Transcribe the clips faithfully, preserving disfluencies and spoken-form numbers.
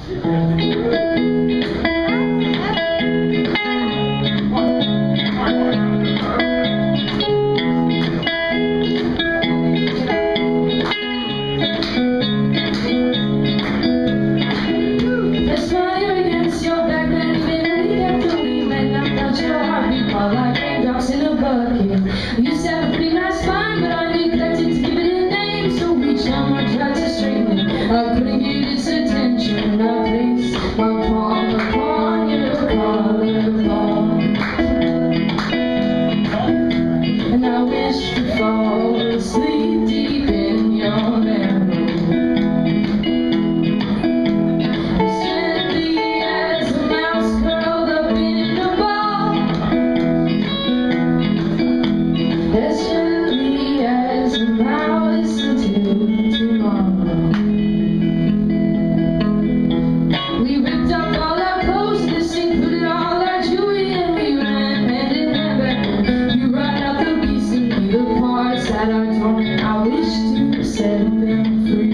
You used to have a pretty nice spine, but I neglected to give it a name. So each time I tried to straighten it, I couldn't get its attention. I placed my palm upon your collarbone, and I wish to fall asleep deep in your memory. As gently as a mouse curled up in a ball, as gently as a mouse until tomorrow. We ripped up all our posters, included all our jewelry, and we ran hand in hand back. You ride out the beast and be the parts that are torn, and I wish to set them free.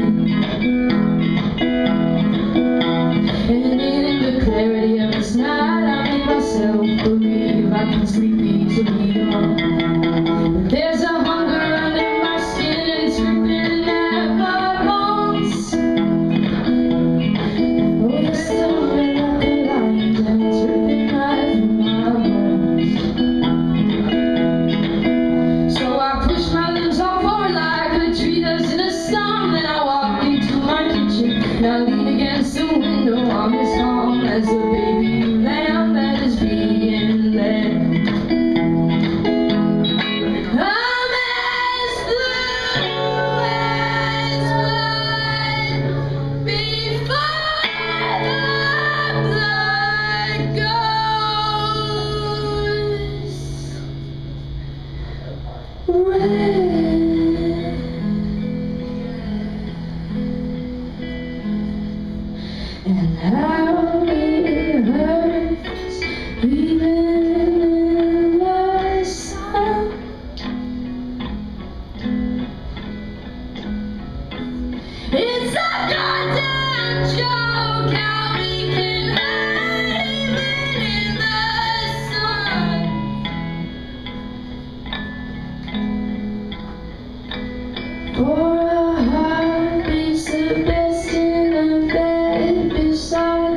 And in the clarity of this night, I made myself believe I can sleep easily on. There's a hunger under my skin, and it's ripping at my bones. Oh, it's stirring like a lion, and it's ripping right through my bones. So I push my limbs all forward like a tree does in a storm. Then I walk into my kitchen, and I lean against the window. I'm as calm as a baby lamb that is being led. And how it hurts even in the sun. It's a goddamn joke how we can hide even in the sun. For a heart beats the best in a bed beside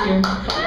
this year.